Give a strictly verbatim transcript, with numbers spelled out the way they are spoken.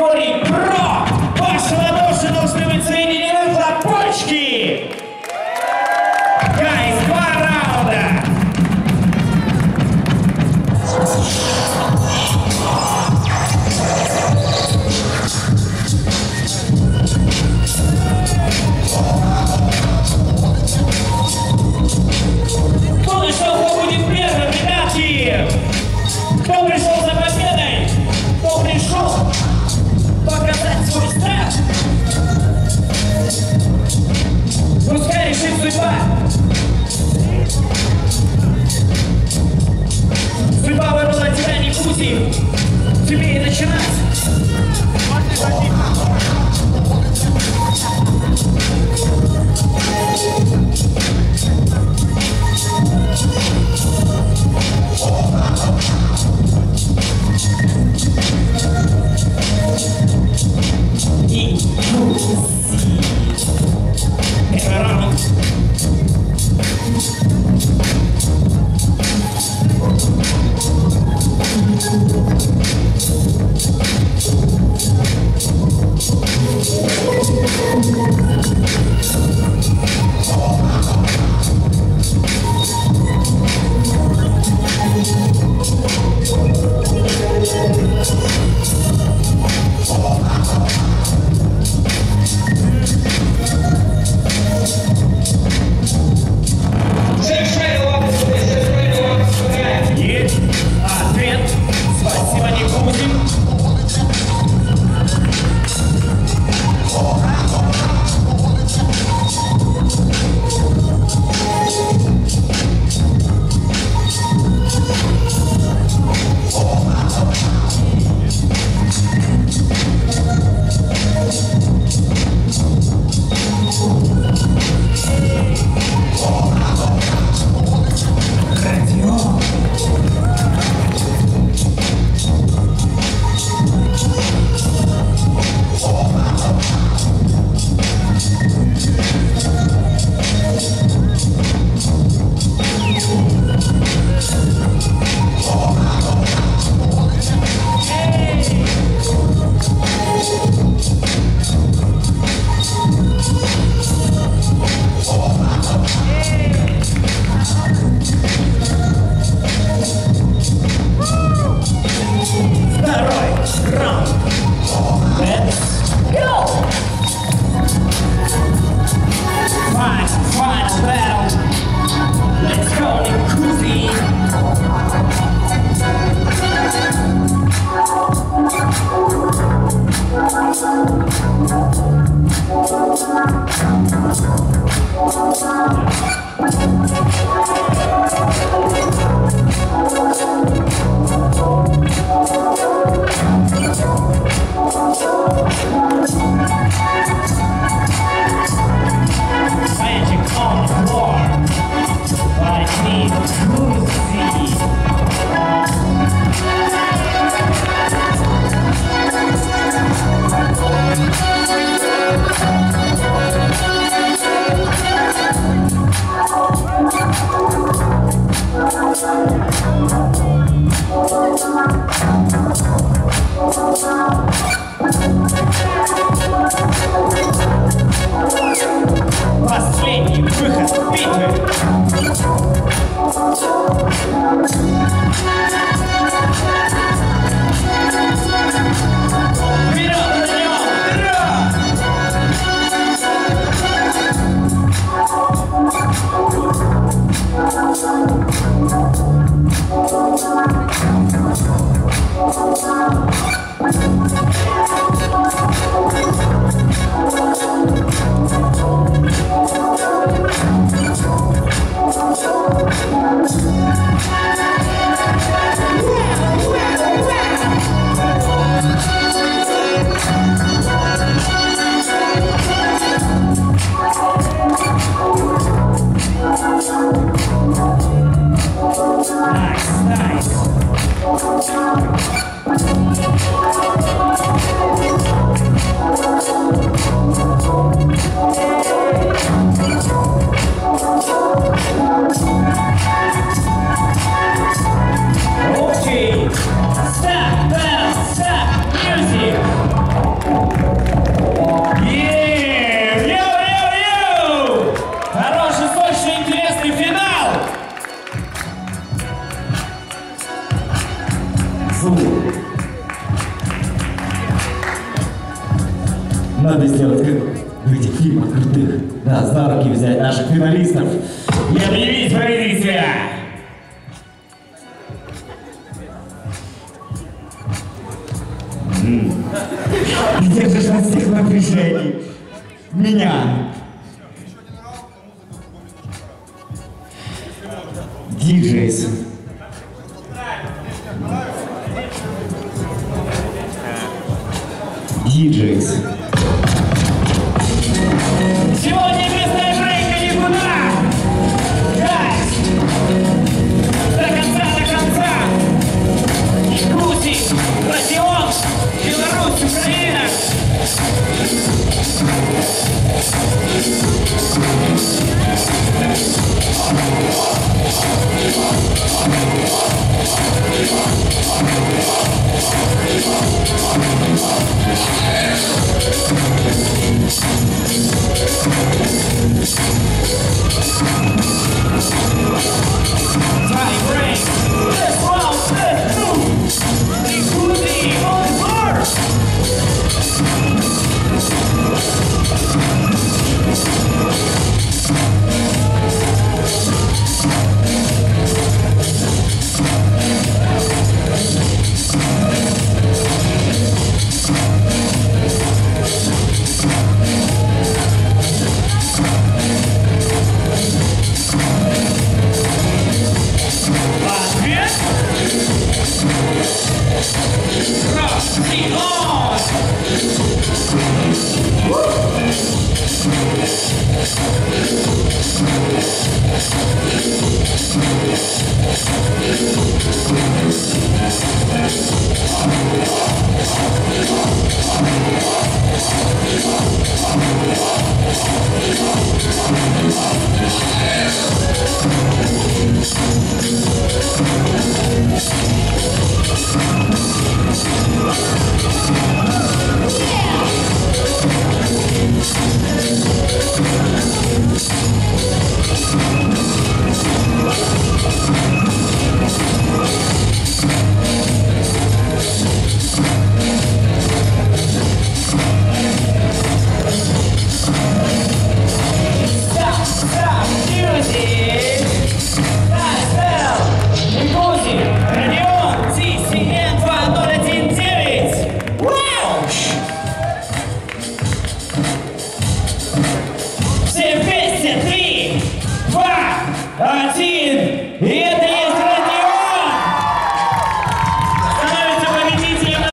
Юрий Про! Ваши ладоши должны быть соединены в лапочки! Гайс, два раунда! Кто пришел, кто будет первым, ребятки? Кто пришел за победой? Кто пришел показать свой страх? Пускай решит судьба. Судьба выбрала тебя, не пути. Тебе и начинать. И первый раунд. Последний выход битвы. Nice, nice. Надо сделать как в этих фильмах крутых. Да, за руки взять наших финалистов и объявить победителя. Где же на всех напряжений? Меня. Диджейс. Диджейс. Сегодня местная Жрейка никуда! Гайс! До конца, до конца! Русик, Родион, Беларусь, Украина! We'll be right back.